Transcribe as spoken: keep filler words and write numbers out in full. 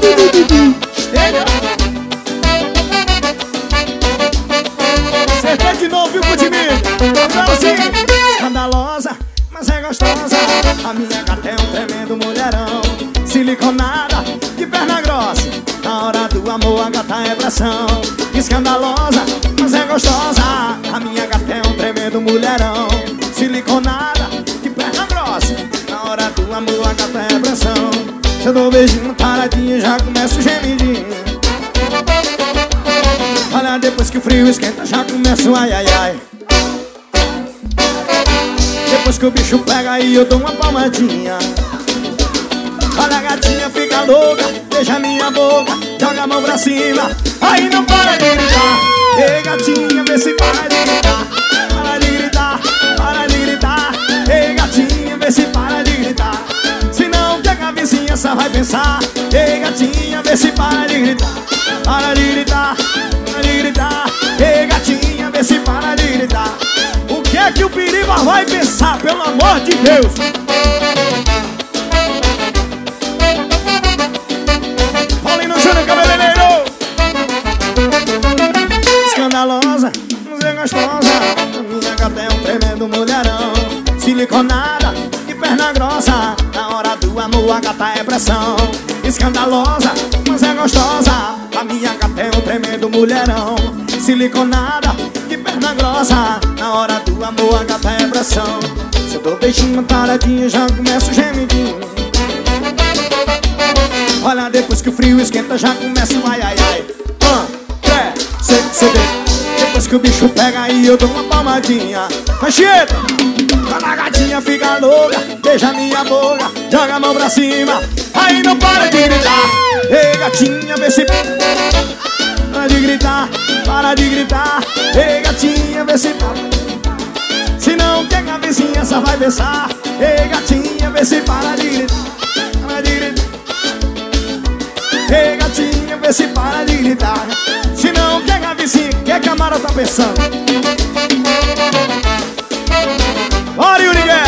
Entendeu? Acertei de novo, viu, Cudimir? Então assim, escandalosa, mas é gostosa. A minha gata é um tremendo mulherão. Siliconada, de perna grossa. Na hora do amor a gata é pressão. Escandalosa, mas é gostosa. A minha gata é um tremendo mulherão. Siliconada, de perna grossa. Na hora do amor a gata é pressão. Se eu dou um beijinho paradinho, já começa o gemidinho. Olha, depois que o frio esquenta, já começa o ai, ai, ai. Depois que o bicho pega, aí eu dou uma palmadinha. Olha, a gatinha fica louca, beija minha boca, joga a mão pra cima, aí não para de gritar. Ei, gatinha, vê se para de gritar. Para de gritar, para de gritar. Ei, gatinha, vê se para de gritar. Senão que a vizinhança vai pensar. Ei, gatinha, vê se para de gritar. Para de gritar, para de gritar. Ei, gatinha, vê se para de gritar. O que é que o perigo vai pensar, pelo amor de Deus? Paulino Júnior, cabeleireiro. Escandalosa, mas é gostosa. A minha gata é um tremendo mulherão. Siliconada, de perna grossa. Na hora do amor a gata é pressão. Escandalosa, mas é gostosa. A minha gata é um tremendo mulherão. Siliconada, de perna grossa. Na hora do amor a gata é pressão. Se eu dou beijinho paradinho, já começa o gemidinho. Olha, depois que o frio esquenta, já começa o ai, ai, ai. Um, três, seis, sete. Depois que o bicho pega, aí eu dou uma palmadinha. Mancheta! Quando a gatinha fica louca, beija minha boca, joga a mão pra cima, aí não para de gritar. Ei, gatinha, vê se... Para de gritar, para de gritar. Ei, gatinha, vê se... Senão que a vizinhança vai pensar. Ei, gatinha, vê se para de gritar. Para de gritar. Ei, gatinha, vê se para de gritar. Senão que a vizinha, que a Mara tá pensando? Bora, Yuri Guerra!